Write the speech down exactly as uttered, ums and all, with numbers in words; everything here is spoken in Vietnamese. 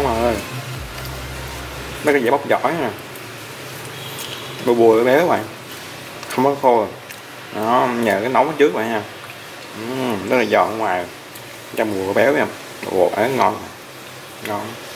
rồi. Mấy cái dễ bóc vỏ nè, bùi bùi béo vậy, không có khô rồi. Đó, nhờ cái nấu trước vậy nha. Uhm, rất là giòn ở ngoài, trong bùi béo nha, bùi béo ngon, ngon.